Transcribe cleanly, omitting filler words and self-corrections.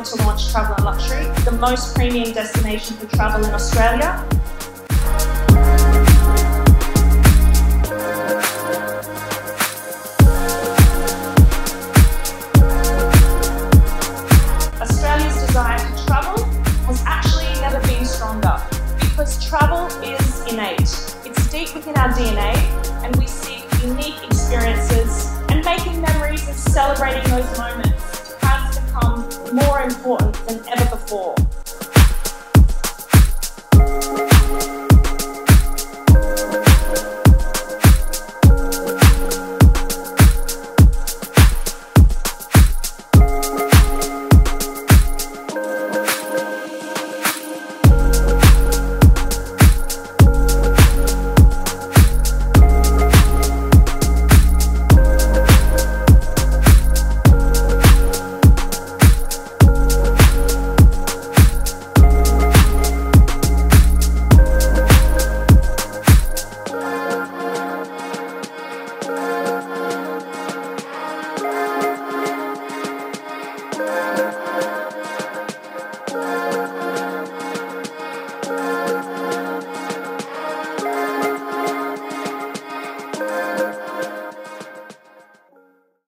to launch Travel and Luxury, the most premium destination for travel in Australia. Australia's desire to travel has actually never been stronger because travel is innate. It's deep within our DNA and we seek unique experiences, and making memories and celebrating those moments has become more important than ever before.